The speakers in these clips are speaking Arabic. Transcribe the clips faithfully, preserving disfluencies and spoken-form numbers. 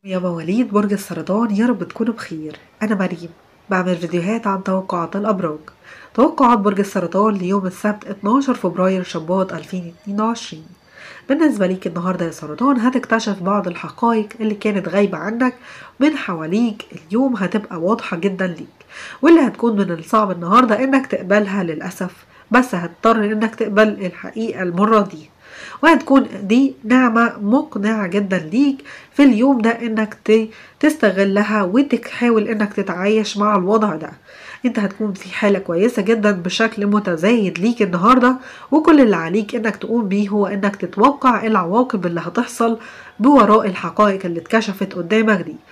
يا مواليد برج السرطان، يا رب تكونوا بخير. أنا مريم، بعمل فيديوهات عن توقعات الأبراج. توقعات برج السرطان ليوم السبت اتناشر فبراير شباط ألفين واتنين وعشرين. بالنسبة ليك النهاردة يا سرطان، هتكتشف بعض الحقائق اللي كانت غايبة عنك من حواليك. اليوم هتبقى واضحة جدا ليك، واللي هتكون من الصعب النهاردة انك تقبلها للأسف، بس هتضطر انك تقبل الحقيقة المرة دي، وهتكون دي نعمة مقنعة جدا ليك في اليوم ده انك تستغلها وتحاول انك تتعايش مع الوضع ده. انت هتكون في حالة كويسة جدا بشكل متزايد ليك النهاردة، وكل اللي عليك انك تقوم بيه هو انك تتوقع العواقب اللي هتحصل بوراء الحقائق اللي اتكشفت قدامك دي.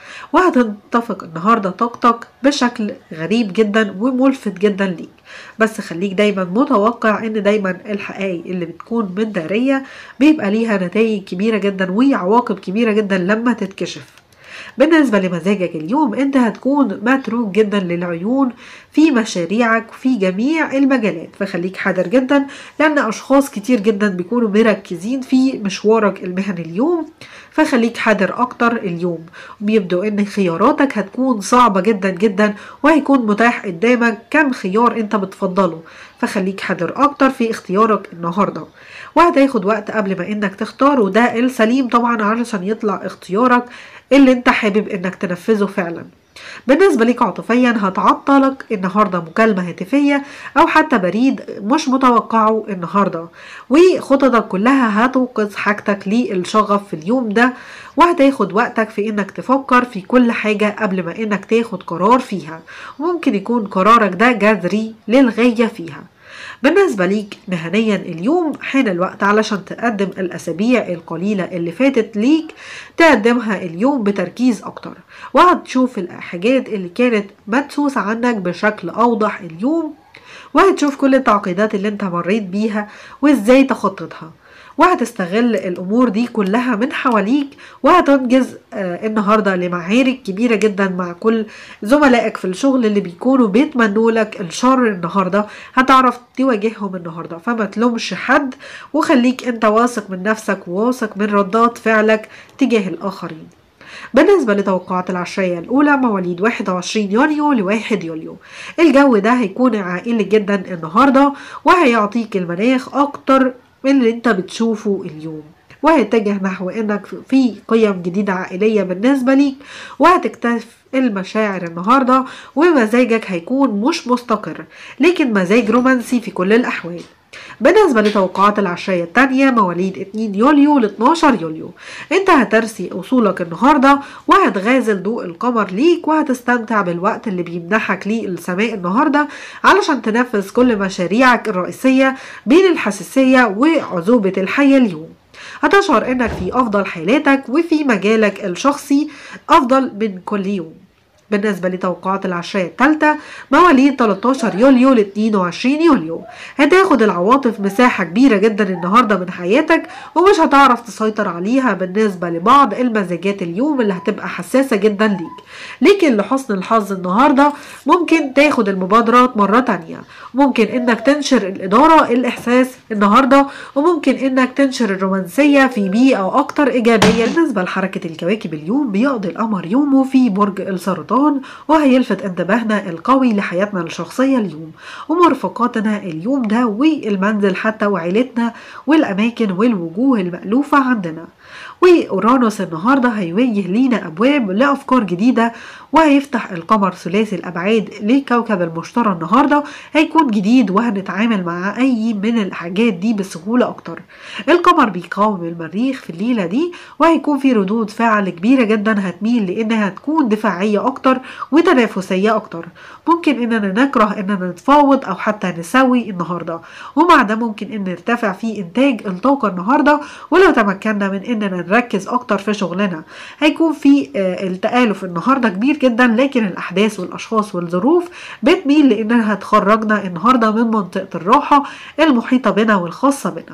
وهتتفق النهاردة طاقتك بشكل غريب جدا وملفت جدا ليك، بس خليك دايما متوقع ان دايما الحقائق اللي بتكون مدارية بيبقى ليها نتائج كبيرة جدا وعواقب كبيرة جدا لما تتكشف. بالنسبة لمزاجك اليوم، انت هتكون متروك جدا للعيون في مشاريعك في جميع المجالات، فخليك حذر جدا لان اشخاص كتير جدا بيكونوا مركزين في مشوارك المهني اليوم، فخليك حذر اكتر اليوم. بيبدو ان خياراتك هتكون صعبة جدا جدا، وهيكون متاح قدامك كم خيار انت بتفضله، فخليك حذر اكتر في اختيارك النهاردة، وهتاخد وقت قبل ما انك تختار، وده السليم طبعا علشان يطلع اختيارك اللي انت حابب انك تنفذه فعلا. بالنسبة ليك عاطفيا، هتعطلك النهاردة مكالمة هاتفية او حتى بريد مش متوقعه النهاردة، وخططك كلها هتوقظ حاجتك للشغف في اليوم ده، وهتاخد وقتك في انك تفكر في كل حاجة قبل ما انك تاخد قرار فيها، وممكن يكون قرارك ده جذري للغاية فيها. بالنسبة ليك مهنيا اليوم، حان الوقت علشان تقدم الأسابيع القليلة اللي فاتت ليك تقدمها اليوم بتركيز أكتر، وهتشوف الحاجات اللي كانت مدسوسة عنك بشكل أوضح اليوم، وهتشوف كل التعقيدات اللي انت مريت بيها وازاي تخططها، وهتستغل الامور دي كلها من حواليك، وهتنجز آه النهارده لمعارك كبيره جدا مع كل زملائك في الشغل اللي بيكونوا بيتمنوا لك الشر النهارده. هتعرف تواجههم النهارده، فما تلومش حد، وخليك انت واثق من نفسك وواثق من ردات فعلك تجاه الاخرين. بالنسبة لتوقعات العشرية الأولى، مواليد واحد وعشرين يونيو لواحد يوليو، الجو ده هيكون عائلي جدا النهاردة، وهيعطيك المناخ أكتر من اللي انت بتشوفه اليوم، وهيتجه نحو انك في قيم جديدة عائلية بالنسبة ليك، وهتكتشف المشاعر النهاردة، ومزاجك هيكون مش مستقر لكن مزاج رومانسي في كل الأحوال. بالنسبة لتوقعات العشرية التانية، مواليد اتنين يوليو ل اتناشر يوليو، انت هترسي اصولك النهاردة، وهتغازل ضوء القمر ليك، وهتستمتع بالوقت اللي بيمنحك ليه السماء النهاردة علشان تنفذ كل مشاريعك الرئيسية بين الحساسية وعذوبة الحياة اليوم. هتشعر انك في افضل حالاتك وفي مجالك الشخصي افضل من كل يوم. بالنسبة لتوقعات العشرية الثالثة، مواليد تلتاشر يوليو ل اتنين وعشرين يوليو، هتاخد العواطف مساحة كبيرة جدا النهاردة من حياتك، ومش هتعرف تسيطر عليها بالنسبة لبعض المزاجات اليوم اللي هتبقى حساسة جدا ليك، لكن لحسن الحظ النهاردة ممكن تاخد المبادرات مرة تانية، ممكن انك تنشر الإدارة الإحساس النهاردة، وممكن انك تنشر الرومانسية في بيئة أكتر إيجابية. بالنسبة لحركة الكواكب اليوم، بيقضي القمر يومه في برج السرطان، وهيلفت انتباهنا القوي لحياتنا الشخصية اليوم ومرفقاتنا اليوم ده والمنزل حتى وعيلتنا والأماكن والوجوه المألوفة عندنا. وأورانوس النهاردة هيواجه لينا أبواب لأفكار جديدة، وهيفتح القمر ثلاثي الأبعاد لكوكب المشتري النهاردة، هيكون جديد وهنتعامل مع أي من الحاجات دي بسهولة أكتر. القمر بيقاوم المريخ في الليلة دي، وهيكون في ردود فعل كبيرة جدا هتميل لأنها تكون دفاعية أكتر وتنافسية أكتر. ممكن إننا نكره إننا نتفاوض أو حتى نسوي النهاردة، ومع ده ممكن إن نرتفع في إنتاج الطاقة النهاردة، ولو تمكنا من إننا نركز أكتر في شغلنا هيكون في آه التآلف النهاردة كبير جدا، لكن الأحداث والأشخاص والظروف بتميل لأنها تخرجنا النهاردة من منطقة الراحة المحيطة بنا والخاصة بنا.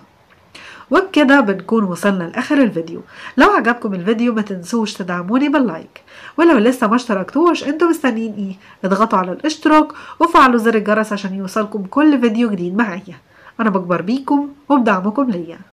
وبكده بنكون وصلنا لآخر الفيديو. لو عجبكم الفيديو ما تنسوش تدعموني باللايك، ولو لسه ما اشتركتوش انتوا مستنيين ايه؟ اضغطوا على الاشتراك وفعلوا زر الجرس عشان يوصلكم كل فيديو جديد معايا. انا بكبر بيكم وبدعمكم ليا.